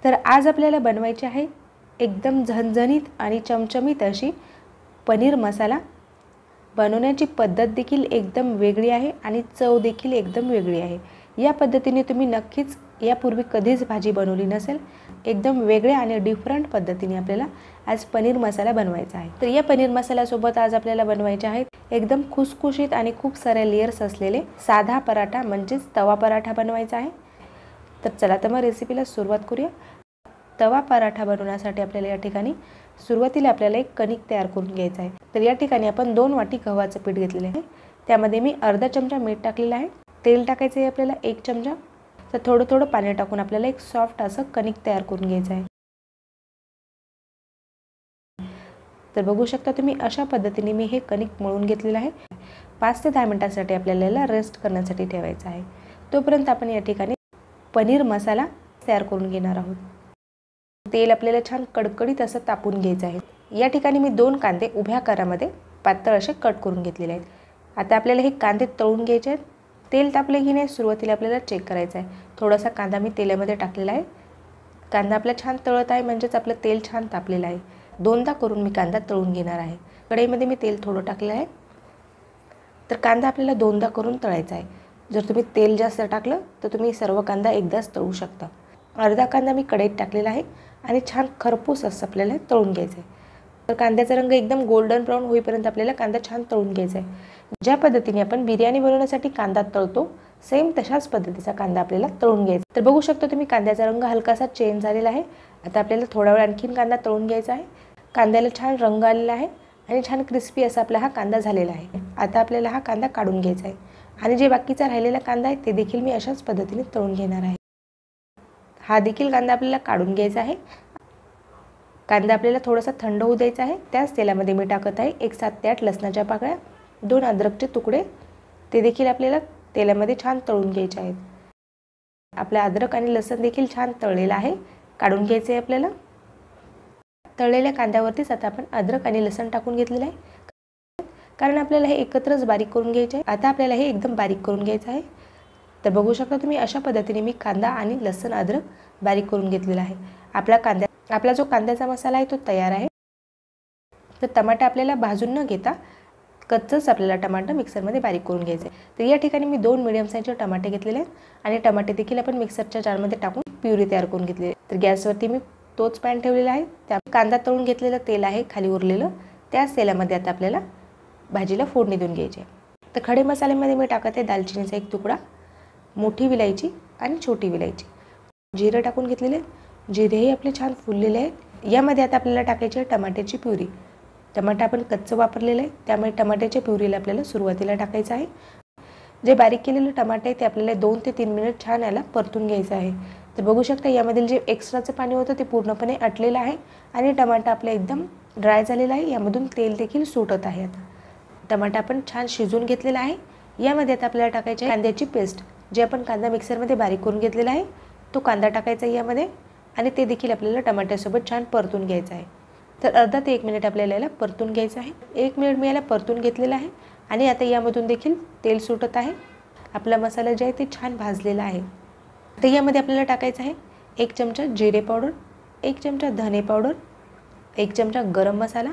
तर आज आपल्याला बनवायची आहे एकदम झणझणीत आणि चमचमीत अशी पनीर मसाला। बनवण्याची पद्धत देखील एकदम वेगळी आहे आणि चव देखील एकदम वेगळी आहे। या पद्धतीने तुम्ही नक्कीच यापूर्वी कधीच भाजी बनवली नसेल। एकदम वेगळ्या आणि डिफरंट पद्धतीने आपल्याला आज पनीर मसाला बनवायचा आहे। तर या पनीर मसाल्यासोबत आज आपल्याला बनवायचे आहेत एकदम खुसखुशीत आणि खूप सारे लेयर्स असलेले साधा पराठा म्हणजेच तवा पराठा बनवायचा आहे। तर चला तर मग रेसिपीला सुरुवात करूया। तवा पराठा बनवण्यासाठी आपल्याला या ठिकाणी सुरुवातीला आपल्याला एक कणिक तयार करून घ्यायचा आहे। तर या ठिकाणी आपण 2 वाटी गव्हाचं पीठ घेतलेले आहे। त्यामध्ये मी अर्धा चमचा मीठ टाकलेला आहे। तेल टाकायचं आहे आपल्याला 1 चमचा। तर थोडं थोडं पाणी टाकून आपल्याला एक सॉफ्ट असं कणिक तयार करून घ्यायचं आहे। तर बघू शकता तुम्ही अशा पद्धतीने मी हे कणिक मळून घेतलेलं आहे। 5 ते 10 मिनिटांसाठी आपल्याला याला रेस्ट करण्यासाठी ठेवायचं आहे। तोपर्यंत आपण या ठिकाणी पनीर मसाला तयार करून घेणार आहोत। तेल आपल्याला छान कडकडीत असं तापून घ्यायचं आहे। या ठिकाणी मी 2 कांदे उभ्या आकारामध्ये पातळ असे कट करून घेतलेले आहेत। आता आपल्याला हे कांदे तळून घ्यायचे आहेत। तेल तापले की नाही सुरुवातीला आपल्याला चेक करायचं आहे। थोडासा कांदा मी तेलामध्ये टाकलेला आहे। कांदा आपला छान तळत आहे म्हणजेच आपलं तेल छान तापलेलं आहे। दोनदा करून मी कांदा तळून घेणार आहे। कढईमध्ये मी तेल थोडं टाकलं आहे। तर कांदा आपल्याला दोनदा करून तळायचा आहे। जर तुम्ही तेल जास्त टाकलं तर तुम्ही सर्व कांदा एकदाच तळू शकता। अर्धा कांदा मी कढईत टाकलेला आहे आणि छान खरपूस असं आपल्याला तळून घ्यायचं आहे। तर कांद्याचा रंग एकदम गोल्डन ब्राउन होईपर्यंत आपल्याला कांदा छान तळून घ्यायचा आहे। ज्या पद्धतीने आपण बिर्याणी बनवण्यासाठी कांदा तळतो सेम तशाच पद्धतीचा कांदा आपल्याला तळून घ्यायचा। तर बघू शकता तुम्ही कांद्याचा रंग हलकासा चेंज झालेला आहे। आता आपल्याला थोडा वेळ आणखीन कांदा तळून घ्यायचा आहे। कांद्याला छान रंग आलेला आहे आणि छान क्रिस्पी असा आपला हा कांदा झालेला आहे। आता आपल्याला हा कांदा काढून घ्यायचा आहे आणि जे बाकीचा राहिलेला कांदा आहे ते देखील मी अशाच पद्धतीने तळून घेणार आहे। हा देखील कांदा आपल्याला काढून घ्यायचा आहे। कांदा आपल्याला थोडासा थंड होऊ द्यायचा आहे। त्याच तेलामध्ये मी टाकत आहे एक 7 ते 8 लसणाच्या पाकळ्या, 2 अद्रकचे तुकडे, ते देखील आपल्याला तेलामध्ये छान तळून घ्यायचे आहेत। आपला अद्रक आणि लसण देखील छान तळलेला आहे, काढून घ्यायचे आहे आपल्याला। तळलेल्या कांद्यावरतीच आता आपण अद्रक आणि लसण टाकून घेतलेलं आहे, कारण आपल्याला हे एकत्रच बारीक करून घ्यायचे आहे। आता आपल्याला हे एकदम बारीक करून घ्यायचं आहे। तर बघू शकता तुम्ही अशा पद्धतीने मी कांदा आणि लसण अद्रक बारीक करून घेतलेला आहे। आपला जो कांद्याचा मसाला आहे तो तयार आहे। तर टमाटर आपल्याला भाजून न घेता कच्चंच आपल्याला टमाटर मिक्सरमध्ये बारीक करून घ्यायचे आहे। तर या ठिकाणी मी 2 मीडियम साईजचे टमाटे घेतलेले आहेत आणि टमाटे देखील आपण मिक्सरच्या जारमध्ये टाकून प्युरी तयार करून घेतली आहे। तर गॅसवरती मी तोच पॅन ठेवलेला आहे। त्या कांदा तळून घेतलेलं तेल आहे खाली उरलेलं, त्याच तेलामध्ये आता आपल्याला भाजीला फोडणी देऊन घ्यायची आहे। तर खडे मसाल्यामध्ये मी टाकत आहे दालचिनीचा 1 तुकडा, मोठी विलायची आणि छोटी विलायची, जिरे टाकून घेतलेले। जिरेही आपले छान फुललेले आहेत। यामध्ये आता आपल्याला टाकायची आहे टमाट्याची प्युरी। टमाटर आपण कच्चं वापरलेलं आहे, त्यामुळे टमाट्याच्या प्युरीला आपल्याला सुरुवातीला टाकायचं आहे। जे बारीक केलेलं टमाटे आहे ते आपल्याला 2 ते 3 मिनिट छान याला परतून घ्यायचं आहे। तर बघू शकता यामधील जे एक्स्ट्राचं पाणी होतं ते पूर्णपणे आटलेलं आहे आणि टमाटा आपला एकदम ड्राय झालेला आहे। यामधून तेल देखील सुटत आहे। आता टमाटा आपण छान शिजवून घेतलेला आहे। यामध्ये आता आपल्याला टाकायची आहे कांद्याची पेस्ट। जे आपण कांदा मिक्सरमध्ये बारीक करून घेतलेला आहे तो कांदा टाकायचा आहे यामध्ये आणि ते देखील आपल्याला टमाट्यासोबत छान परतून घ्यायचं आहे। तर अर्धा ते 1 मिनिट आपल्याला याला परतून घ्यायचं आहे। 1 मिनिट मी याला परतून घेतलेलं आहे आणि आता यामधून देखील तेल सुटत आहे। आपला मसाला जे आहे ते छान भाजलेला आहे। तर यामध्ये आपल्याला टाकायचं आहे 1 चमचा जिरे पावडर, 1 चमचा धने पावडर, 1 चमचा गरम मसाला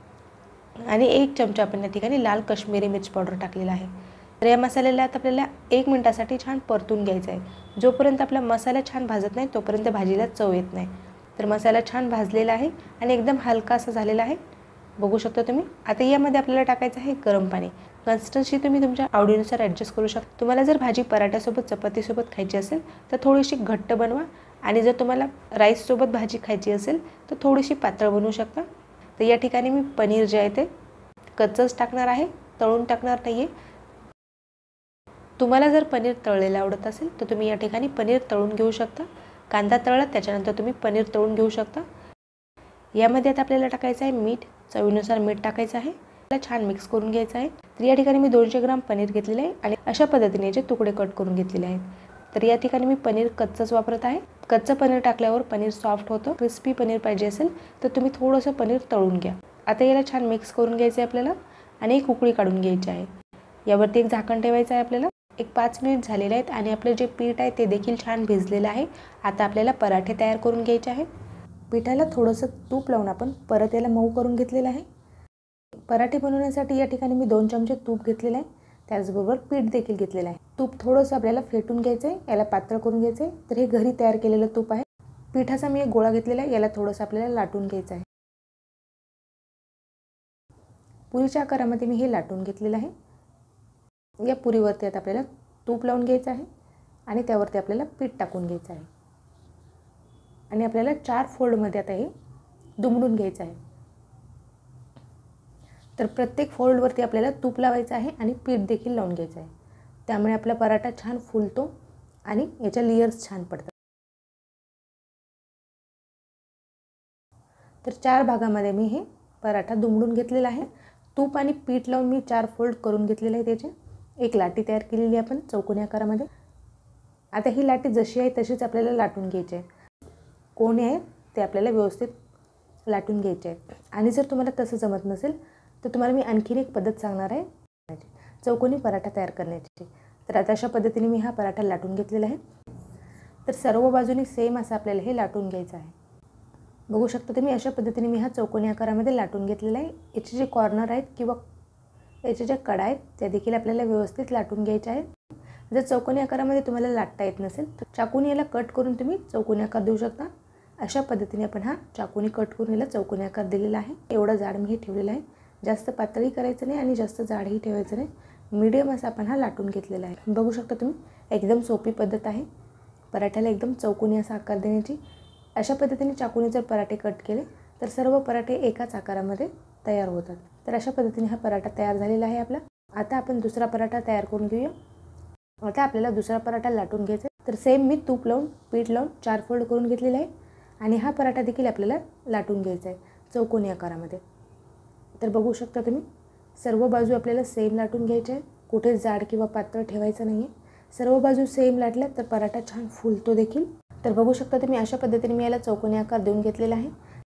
आणि 1 चमचा आपण या ठिकाणी लाल काश्मीरी मिर्च पावडर टाकलेला आहे। तर या मसाल्याला आता आपल्याला 1 मिनिटासाठी छान परतून घ्यायचं आहे। जोपर्यंत आपला मसाला छान भाजत नाही तोपर्यंत भाजीला चव येत नाही। तर मसाला छान भाजलेला आहे आणि एकदम हलका असा झालेला आहे, बघू शकता तुम्ही। आता यामध्ये आपल्याला टाकायचं आहे गरम पाणी। कन्सिस्टन्सी तुम्ही तुमच्या आवडीनुसार ॲडजस्ट करू शकता। तुम्हाला जर भाजी पराठ्यासोबत चपातीसोबत खायची असेल तर थोडीशी घट्ट बनवा आणि जर तुम्हाला राईससोबत भाजी खायची असेल तर थोडीशी पातळ बनवू शकता। तर या ठिकाणी मी पनीर जे आहे ते कच्चंच टाकणार आहे, तळून टाकणार नाही आहे। तुम्हाला जर पनीर तळलेलं आवडत असेल तर तुम्ही या ठिकाणी पनीर तळून घेऊ शकता। कांदा तळला त्याच्यानंतर तुम्ही पनीर तळून घेऊ शकता। यामध्ये आता आपल्याला टाकायचं आहे मीठ, चवीनुसार मीठ टाकायचं आहे। त्याला छान मिक्स करून घ्यायचं आहे। तर या ठिकाणी मी 200 ग्राम पनीर घेतलेले आहे आणि अशा पद्धतीने जे तुकडे कट करून घेतलेले आहेत। तर या ठिकाणी मी पनीर कच्चंच वापरत आहे। कच्चं पनीर टाकल्यावर पनीर सॉफ्ट होतं। क्रिस्पी पनीर पाहिजे असेल तर तुम्ही थोडंसं पनीर तळून घ्या। आता याला छान मिक्स करून घ्यायचं आहे आपल्याला आणि एक उकळी काढून घ्यायची आहे। यावरती एक झाकण ठेवायचं आहे आपल्याला एक 5 मिनिट झालेले आहेत आणि आपलं जे पीठ आहे ते देखील छान भिजलेलं आहे। आता आपल्याला पराठे तयार करून घ्यायचे आहे। पिठाला थोडंसं तूप लावून आपण परत याला मऊ करून घेतलेलं आहे। पराठे बनवण्यासाठी या ठिकाणी मी 2 चमचे तूप घेतलेलं आहे, त्याचबरोबर पीठ देखील घेतलेलं आहे। तूप थोडंसं आपल्याला फेटून घ्यायचं आहे, याला पातळ करून घ्यायचं आहे। तर हे घरी तयार केलेलं तूप आहे। पिठाचा मी एक गोळा घेतलेला आहे, याला थोडंसं आपल्याला लाटून घ्यायचं आहे। पुरीच्या आकारामध्ये मी हे लाटून घेतलेलं आहे। या पुरीवरती आता आपल्याला तूप लावून घ्यायचं आहे आणि त्यावरती आपल्याला पीठ टाकून घ्यायचं आहे आणि आपल्याला 4 फोल्डमध्ये आता हे दुमडून घ्यायचं आहे। तर प्रत्येक फोल्डवरती आपल्याला तूप लावायचं आहे आणि पीठ देखील लावून घ्यायचं आहे, त्यामुळे आपला पराठा छान फुलतो आणि याच्या लेयर्स छान पडतात। तर 4 भागामध्ये मी हे पराठा दुमडून घेतलेला आहे। तूप आणि पीठ लावून मी 4 फोल्ड करून घेतलेले आहे। त्याचे एक लाटी तयार केलेली आहे आपण चौकोनी आकारामध्ये। आता ही लाटी जशी आहे तशीच आपल्याला लाटून घ्यायची आहे। कोणी आहे ते आपल्याला व्यवस्थित लाटून घ्यायचे आहे। आणि जर तुम्हाला तसं जमत नसेल तर तुम्हाला मी आणखीन एक पद्धत सांगणार आहे चौकोनी पराठा तयार करण्याची। तर आता अशा पद्धतीने मी हा पराठा लाटून घेतलेला आहे। तर सर्व बाजूनी सेम असं आपल्याला हे लाटून घ्यायचं आहे। बघू शकता तुम्ही अशा पद्धतीने मी हा चौकोनी आकारामध्ये लाटून घेतलेला आहे। याचे जे कॉर्नर आहेत किंवा याचे ज्या कडा आहेत त्या देखील आपल्याला व्यवस्थित लाटून घ्यायच्या आहेत। जर चौकोनी आकारामध्ये तुम्हाला लाटता येत नसेल तर चाकूने याला कट करून तुम्ही चौकोनी आकार देऊ शकता। अशा पद्धतीने आपण हा चाकूने कट करून याला चौकोनी आकार दिलेला आहे। एवढा जाड मी हे ठेवलेला आहे, जास्त पातळी करायचं नाही आणि जास्त जाडही ठेवायचं नाही, मीडियम असा आपण हा लाटून घेतलेला आहे। बघू शकता तुम्ही एकदम सोपी पद्धत आहे पराठ्याला एकदम चौकोनी असा आकार देण्याची। अशा पद्धतीने चाकूने जर पराठे कट केले तर सर्व पराठे एकाच आकारामध्ये तयार होतात। तर अशा पद्धतीने हा पराठा तयार झालेला आहे आपला। आता आपण दुसरा पराठा तयार करून घेऊया। आता आपल्याला दुसरा पराठा लाटून घ्यायचा आहे। तर सेम मी तूप लावून पीठ लावून 4 फोल्ड करून घेतलेला आहे आणि हा पराठा देखील आपल्याला लाटून घ्यायचा आहे चौकोनी आकारामध्ये। तर बघू शकता तुम्ही सर्व बाजू आपल्याला सेम लाटून घ्यायचे आहे, कुठे जाड किंवा पातळ ठेवायचं नाही आहे। सर्व बाजू सेम लाटल्या तर पराठा छान फुलतो देखील। तर बघू शकता तुम्ही अशा पद्धतीने मी याला चौकोनी आकार देऊन घेतलेला आहे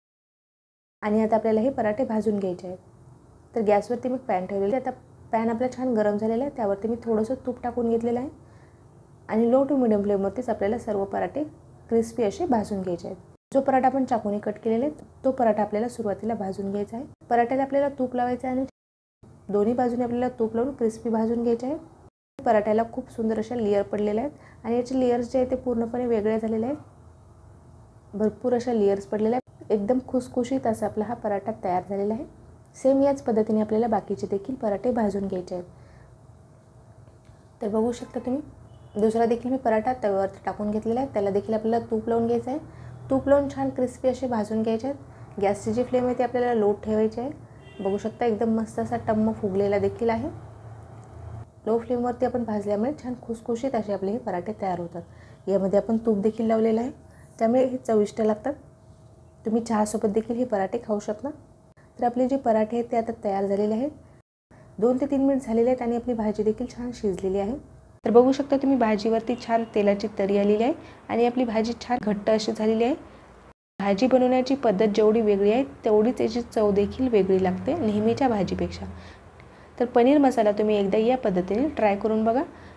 आणि आता आपल्याला हे पराठे भाजून घ्यायचे आहेत। तर गॅसवरती मी पॅन ठेवलेले आहे। आता पॅन आपला छान गरम झालेला आहे, त्यावरती मी थोडंसं तूप टाकून घेतलेलं आहे आणि लो टू मिडियम फ्लेमवरतीच आपल्याला सर्व पराठे क्रिस्पी असे भाजून घ्यायचे आहेत। जो पराठा आपण चाकूने कट केलेला आहे तो पराठा आपल्याला सुरुवातीला भाजून घ्यायचा आहे। पराठ्याला आपल्याला तूप लावायचं आहे आणि दोन्ही बाजूने आपल्याला तूप लावून क्रिस्पी भाजून घ्यायचे आहे। पराठ्याला खूप सुंदर अशा लेयर पडलेल्या आहेत आणि याचे लेयर्स जे आहेत ते पूर्णपणे वेगळे झालेले आहेत। भरपूर अशा लेयर्स पडलेल्या आहेत। एकदम खुसखुशीत असा आपला हा पराठा तयार झालेला आहे। सेम याच पद्धतीने आपल्याला बाकीचे देखील पराठे भाजून घ्यायचे आहेत। तर बघू शकता तुम्ही दुसरा देखील मी पराठा तव्यावरती टाकून घेतलेला आहे, त्याला देखील आपल्याला तूप लावून घ्यायचं आहे। तूप लावून छान क्रिस्पी असे भाजून घ्यायचे आहेत। गॅसची जी फ्लेम आहे ती आपल्याला लो ठेवायची आहे। बघू शकता एकदम मस्त असा टम्म फुगलेला देखील आहे। लो फ्लेमवरती आपण भाजल्यामुळे छान खुसखुशीत असे आपले हे पराठे तयार होतात। यामध्ये आपण तूप देखील लावलेलं आहे, त्यामुळे हे चविष्ट लागतात। तुम्ही चहासोबत देखील हे पराठे खाऊ शकता। तर आपले जे पराठे आहेत ते आता तयार झालेले आहेत। 2 ते 3 मिनिट झालेले आहेत आणि आपली भाजी देखील छान शिजलेली आहे। तर बघू शकता तुम्ही भाजीवरती छान तेलाची तरी आलेली आहे आणि आपली भाजी छान घट्ट अशी झालेली आहे। भाजी बनवण्याची पद्धत जेवढी वेगळी आहे तेवढीच याची चव देखील वेगळी लागते नेहमीच्या भाजीपेक्षा। तर पनीर मसाला तुम्ही एकदा या पद्धतीने ट्राय करून बघा।